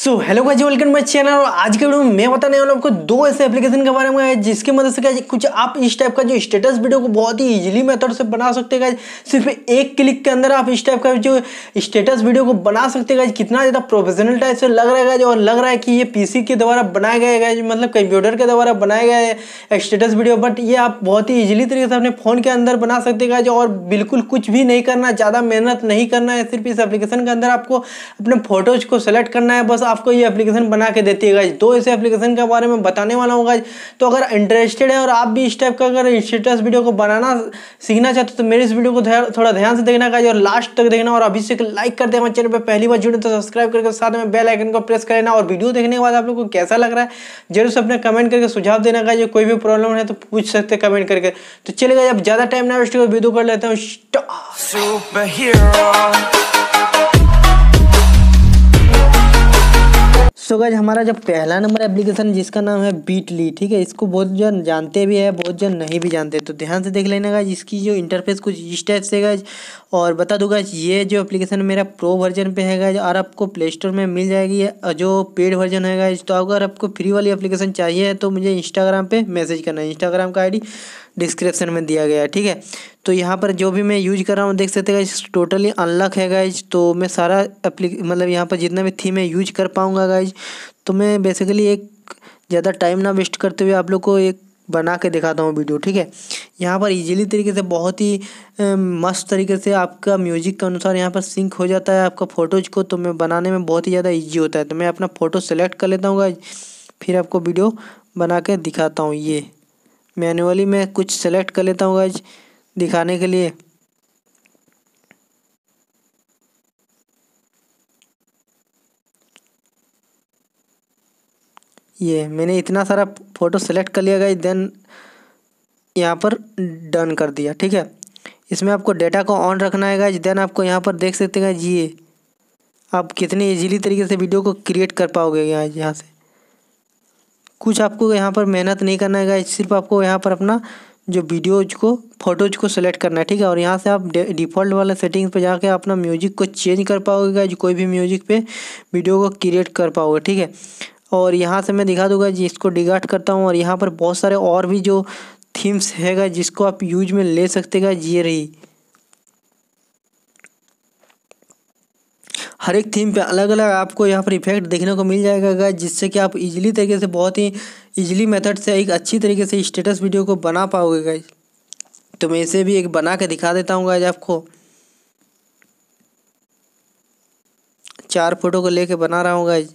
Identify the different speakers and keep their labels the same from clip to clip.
Speaker 1: So hello guys, welcome my channel. और आज के वीडियो में मैं बताने वाला हूं आपको दो ऐसे एप्लीकेशन के बारे में जिसकी मदद से कुछ आप इस टाइप का जो स्टेटस वीडियो को बहुत ही इजीली मेथड से बना सकते हैं। सिर्फ एक क्लिक के अंदर आप इस टाइप का जो स्टेटस वीडियो को बना सकते हैं। कितना ज़्यादा प्रोफेशनल टाइप से लग रहा है और लग रहा है कि ये पीसी के द्वारा बनाया गया है, मतलब कंप्यूटर के द्वारा बनाया गया है स्टेटस वीडियो। बट ये आप बहुत ही ईजिली तरीके से अपने फ़ोन के अंदर बना सकते हैं और बिल्कुल कुछ भी नहीं करना, ज़्यादा मेहनत नहीं करना है। सिर्फ इस एप्लीकेशन के अंदर आपको अपने फोटोज को सेलेक्ट करना है, बस आपको ये एप्लीकेशन बना के देती है गाइज। दो ऐसे एप्लीकेशन के बारे में बताने वाला हूँ गाइज। तो अगर इंटरेस्टेड है और आप भी इस टाइप का अगर स्टेटस वीडियो को बनाना सीखना चाहते हो तो मेरे इस वीडियो को थोड़ा ध्यान से देखना गाइज और लास्ट तक देखना। और अभी से लाइक कर देना, चैनल पर पहली बार जुड़े तो सब्सक्राइब करके साथ में बेल आइकन को प्रेस कर लेना। और वीडियो देखने के बाद आप लोग को कैसा लग रहा है जरूर से अपने कमेंट करके सुझाव देना गाइज। कोई भी प्रॉब्लम है तो पूछ सकते कमेंट करके। तो चलेगा, अब ज़्यादा टाइम ना वेस्ट वीडियो कर लेते हैं। सो गाइस, हमारा जो पहला नंबर एप्लीकेशन जिसका नाम है बीटली, ठीक है। इसको बहुत जन जानते भी है, बहुत जन नहीं भी जानते। तो ध्यान से देख लेना गाइस, इसकी जो इंटरफेस कुछ इस टाइप से गाइस। और बता दूं गाइस, ये जो एप्लीकेशन मेरा प्रो वर्जन पे है गाइस और आपको प्ले स्टोर में मिल जाएगी। जो पेड वर्जन है गाइस, तो अगर आपको फ्री वाली एप्लीकेशन चाहिए तो मुझे इंस्टाग्राम पे मैसेज करना है। इंस्टाग्राम का आईडी डिस्क्रिप्शन में दिया गया है, ठीक है। तो यहाँ पर जो भी मैं यूज कर रहा हूँ देख सकते हैं गाइस, टोटली अनलॉक है गाइस। तो मैं सारा मतलब यहाँ पर जितना भी थीम है यूज कर पाऊँगा गाइस। तो मैं बेसिकली एक ज़्यादा टाइम ना वेस्ट करते हुए आप लोग को एक बना के दिखाता हूँ वीडियो, ठीक है। यहाँ पर इजीली तरीके से बहुत ही मस्त तरीके से आपका म्यूजिक के अनुसार यहाँ पर सिंक हो जाता है आपका फ़ोटोज़ को। तो मैं बनाने में बहुत ही ज़्यादा ईजी होता है। तो मैं अपना फ़ोटो सेलेक्ट कर लेता हूँ गाइस, फिर आपको वीडियो बना के दिखाता हूँ। ये मैन्युअली मैं कुछ सेलेक्ट कर लेता हूँ गाइस दिखाने के लिए। ये मैंने इतना सारा फ़ोटो सेलेक्ट कर लिया गाइस, देन यहाँ पर डन कर दिया, ठीक है। इसमें आपको डेटा को ऑन रखना है गाइस। देन आपको यहाँ पर देख सकते हैं गाइस, ये आप कितने इजीली तरीके से वीडियो को क्रिएट कर पाओगे यहाँ से। कुछ आपको यहाँ पर मेहनत नहीं करना है गाइस, सिर्फ आपको यहाँ पर अपना जो वीडियोज को फोटोज को सेलेक्ट करना है, ठीक है। और यहाँ से आप डिफ़ॉल्ट वाले सेटिंग्स पे जाके अपना म्यूजिक को चेंज कर पाओगे गाइस। कोई भी म्यूजिक पे वीडियो को क्रिएट कर पाओगे, ठीक है। और यहाँ से मैं दिखा दूंगा जी, इसको डिलीट करता हूँ। और यहाँ पर बहुत सारे और भी जो थीम्स है गाइस जिसको आप यूज में ले सकते गाइस। ये रही, हर एक थीम पे अलग अलग आपको यहाँ पर इफेक्ट देखने को मिल जाएगा गाइस, जिससे कि आप इजीली तरीके से बहुत ही इजीली मेथड से एक अच्छी तरीके से स्टेटस वीडियो को बना पाओगे गाइस। तो मैं इसे भी एक बना के दिखा देता हूँ गाइस आपको। 4 फोटो को लेके बना रहा हूँ गाइस।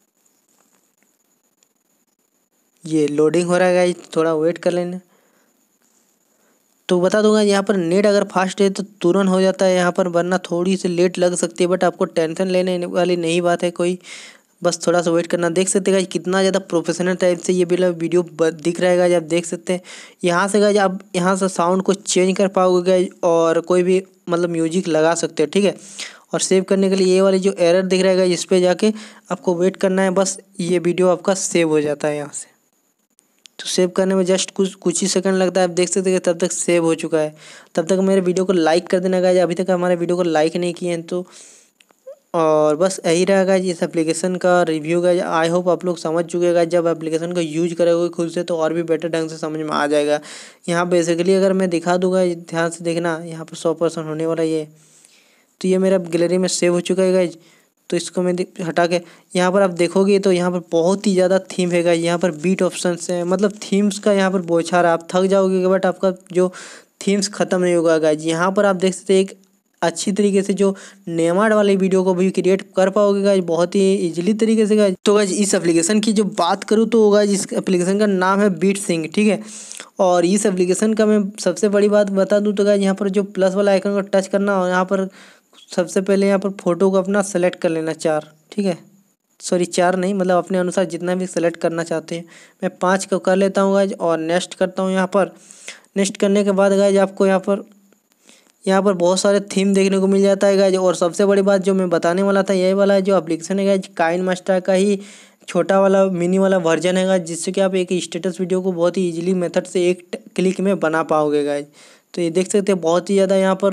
Speaker 1: ये लोडिंग हो रहा है गाइस, थोड़ा वेट कर लेना। तो बता दूंगा, यहाँ पर नेट अगर फास्ट है तो तुरंत हो जाता है यहाँ पर, वरना थोड़ी सी लेट लग सकती है। बट आपको टेंशन लेने वाली नहीं बात है कोई, बस थोड़ा सा वेट करना। देख सकते हैं गाइस कितना ज़्यादा प्रोफेशनल टाइप से ये वीडियो दिख रहा है गाइस। आप देख सकते हैं यहाँ से गाइस, आप यहाँ से साउंड को चेंज कर पाओगे गाइस और कोई भी मतलब म्यूजिक लगा सकते हो, ठीक है। और सेव करने के लिए ये वाली जो एरर दिख रहा है गाइस, इस पर जाके आपको वेट करना है। बस ये वीडियो आपका सेव हो जाता है यहाँ से। तो सेव करने में जस्ट कुछ ही सेकंड लगता है। आप देख सकते हैं तब तक सेव हो चुका है। तब तक मेरे वीडियो को लाइक कर देना गाइस, अभी तक हमारे वीडियो को लाइक नहीं किए हैं तो। और बस यही रहा गाइस इस एप्लीकेशन का रिव्यू गाइस। आई होप आप लोग समझ चुके गाइस। जब एप्लीकेशन का यूज करोगे खुद से तो और भी बेटर ढंग से समझ में आ जाएगा। यहाँ बेसिकली अगर मैं दिखा दूंगा, ध्यान से देखना, यहाँ पर 100% होने वाला ये। तो ये मेरा गैलरी में सेव हो चुका है गाइस। तो इसको मैं हटा के यहाँ पर आप देखोगे तो यहाँ पर बहुत ही ज़्यादा थीम है गाइस। यहाँ पर बीट ऑप्शन है, मतलब थीम्स का यहाँ पर बौछार, आप थक जाओगे बट आपका जो थीम्स ख़त्म नहीं होगा गाइस। यहाँ पर आप देख सकते हैं एक अच्छी तरीके से जो नेमाड वाली वीडियो को भी क्रिएट कर पाओगे गाइस बहुत ही इजीली तरीके से गाइस। तो गाइस इस एप्लीकेशन की जो बात करूँ तो गाइस इस एप्लीकेशन का नाम है बीट सिंग, ठीक है। और इस एप्लीकेशन का मैं सबसे बड़ी बात बता दूँ तो गाइस, यहाँ पर जो प्लस वाला आइकन को टच करना और यहाँ पर सबसे पहले यहाँ पर फ़ोटो को अपना सेलेक्ट कर लेना 4, ठीक है। सॉरी 4 नहीं, मतलब अपने अनुसार जितना भी सेलेक्ट करना चाहते हैं। मैं 5 को कर लेता हूँ गाइस और नेक्स्ट करता हूँ। यहाँ पर नेक्स्ट करने के बाद गाइस आपको यहाँ पर बहुत सारे थीम देखने को मिल जाता है गाइस। और सबसे बड़ी बात जो मैं बताने वाला था, यही वाला है जो एप्लीकेशन है गाइस, काइनमास्टर का ही छोटा वाला मिनी वाला वर्जन है गाइस, जिससे कि आप एक स्टेटस वीडियो को बहुत ही इजीली मेथड से एक क्लिक में बना पाओगे गाइस। तो ये देख सकते हैं बहुत ही ज़्यादा यहाँ पर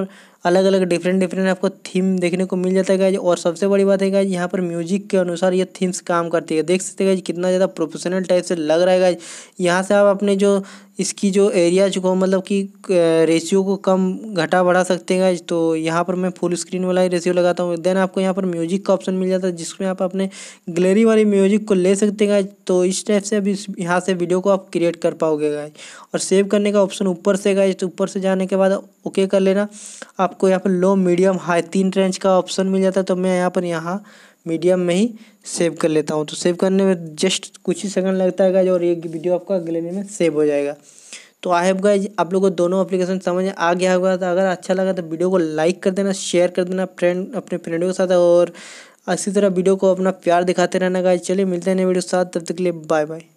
Speaker 1: अलग अलग डिफरेंट डिफरेंट आपको थीम देखने को मिल जाता है गाइज। और सबसे बड़ी बात है गाइज, यहाँ पर म्यूजिक के अनुसार ये थीम्स काम करती है। देख सकते हैं गाइज कितना ज़्यादा प्रोफेशनल टाइप से लग रहा है गाइज। यहाँ से आप अपने जो इसकी जो एरिया को मतलब कि रेशियो को कम घटा बढ़ा सकते हैं गाइज। तो यहाँ पर मैं फुल स्क्रीन वाला ही रेशियो लगाता हूँ। देन आपको यहाँ पर म्यूजिक का ऑप्शन मिल जाता है, जिसमें आप अपने गैलरी वाली म्यूजिक को ले सकते हैं गाइज। तो इस टाइप से अभी यहाँ से वीडियो को आप क्रिएट कर पाओगे गाइज। और सेव करने का ऑप्शन ऊपर से गाइज, तो ऊपर से जाने के बाद ओके कर लेना। आपको यहाँ पर लो, मीडियम, हाई 3 रेंज का ऑप्शन मिल जाता है। तो मैं यहाँ मीडियम में ही सेव कर लेता हूँ। तो सेव करने में जस्ट कुछ ही सेकंड लगता है गाइज, और ये वीडियो आपका गैलरी में सेव हो जाएगा। तो आई होप गाइज आप लोगों को दोनों एप्लीकेशन समझ आ गया होगा। तो अगर अच्छा लगा तो वीडियो को लाइक कर देना, शेयर कर देना अपने फ्रेंडों के साथ, और इसी तरह वीडियो को अपना प्यार दिखाते रहना गाइज। चलिए मिलते हैं नए वीडियो के साथ, तब तक के लिए बाय बाय।